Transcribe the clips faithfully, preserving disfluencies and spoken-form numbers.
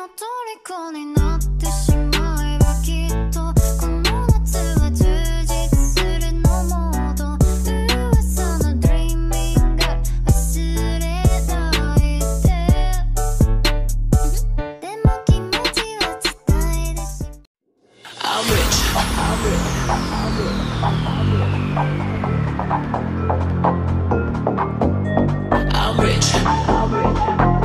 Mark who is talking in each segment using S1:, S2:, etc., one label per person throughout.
S1: 虜になってしまえばきっとこの夏は充実するのモード噂のドリーミング忘れないででも気持ちは伝えてしまう
S2: I'm rich. I'm rich. I'm rich. I'm rich.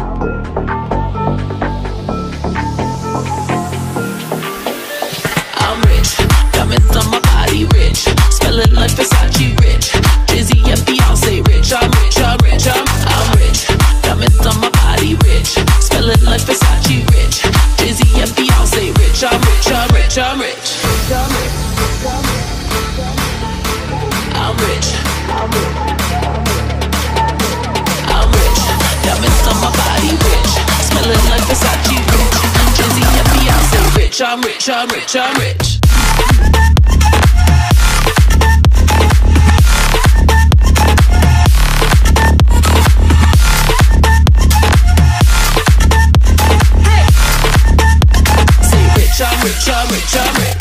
S2: I'm rich. Diamonds on my body rich. Smelling like Versace rich. Jay-Z and Beyonce rich. I'm rich. I'm rich. I'm, I'm rich. Diamonds on my body rich. Smelling like Versace rich. Jay-Z and Beyonce rich. I'm rich. I'm rich. I'm rich. I'm rich. I'm rich. I'm rich. Diamonds on my body rich. Smelling like Versace rich. Jay-Z and Beyonce rich. I'm rich. I'm rich. I'm rich. Say rich. I'm rich. I'm rich. I'm rich.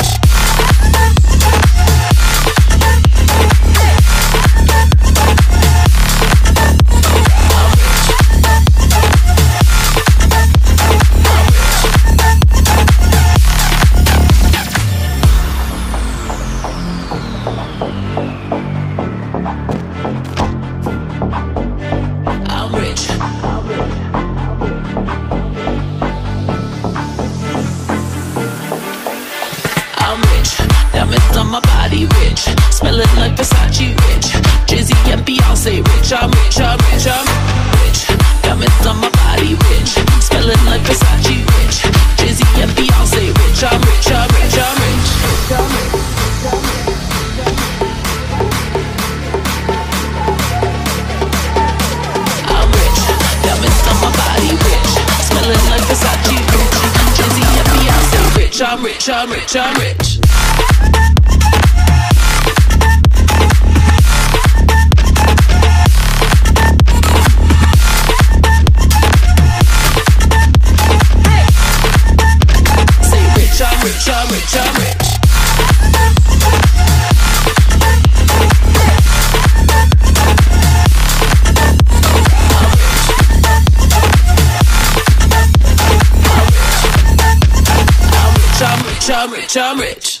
S2: I'm rich, diamonds on my body rich, smelling like Versace rich, Jay-Z and Beyonce rich. I'm rich, I'm rich, I'm rich, diamonds on my body rich, smelling like Versace rich, Jay-Z and Beyonce rich. I'm rich, I'm rich, I'm rich. I'm rich, diamonds on my body rich, smelling like Versace rich, Jay-Z and Beyonce rich. I'm rich, I'm rich, I'm rich. Say rich, I'm rich, I'm rich, I'm rich. I'm rich, I'm rich.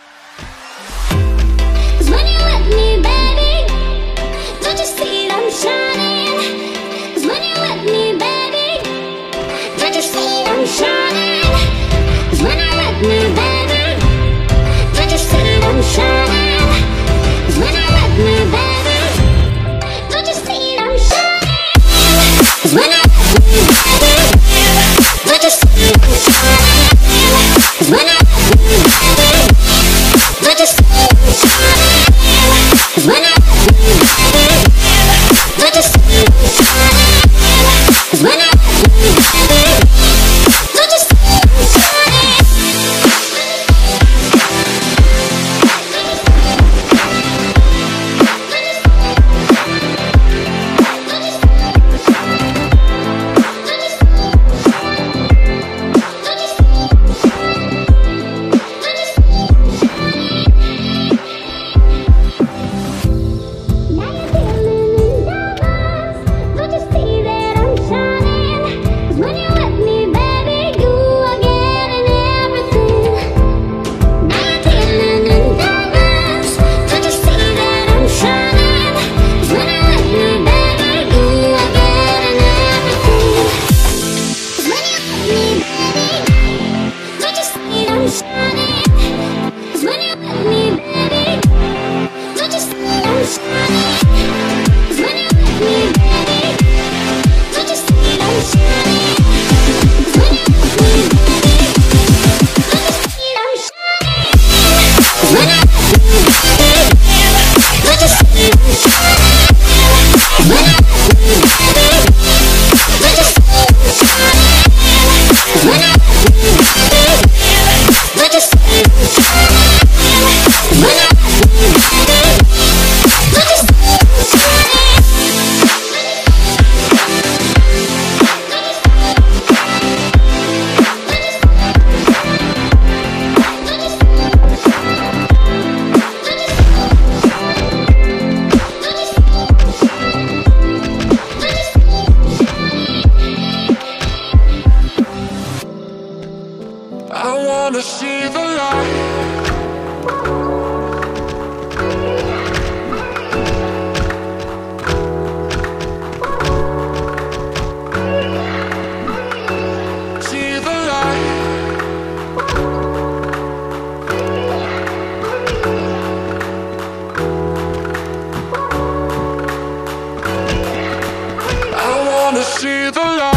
S1: Cause when you're with me, baby, don't you see I'm shining? Cause when you're with me, baby, don't you see I'm shining? Cause when you're with me, baby, don't you see I'm shining? Cause when you're with me, baby, don't you see I'm shining? Cause when you're with me, baby, don't you see I'm shining? Cause when you're with me, baby,
S3: wanna see the light. See the light. I wanna see the light.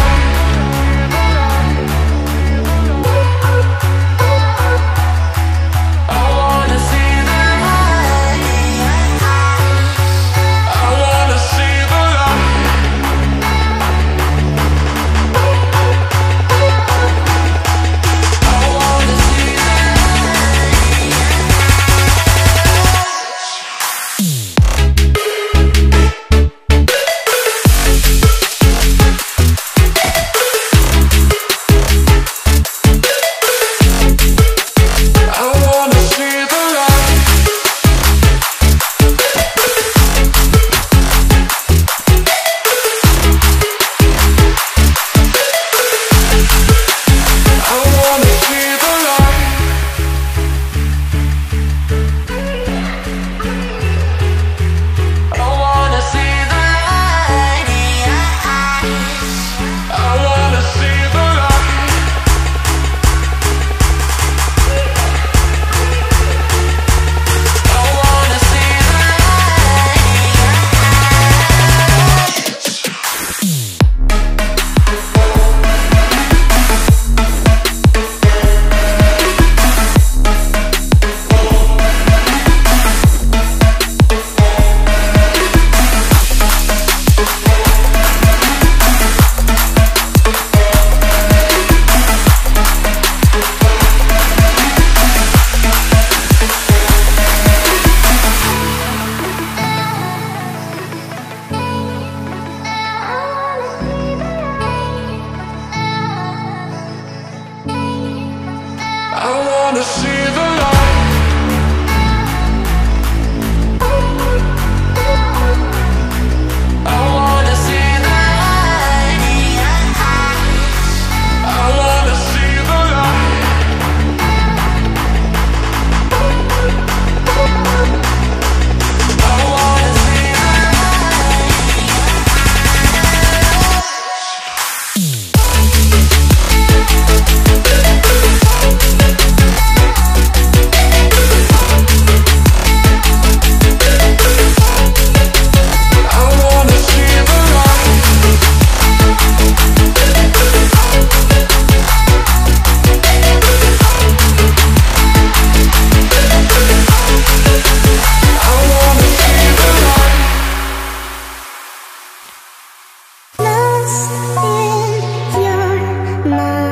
S3: I wanna see the light. I wanna see the light. I wanna see the light. I wanna see the
S1: Lost in your mind.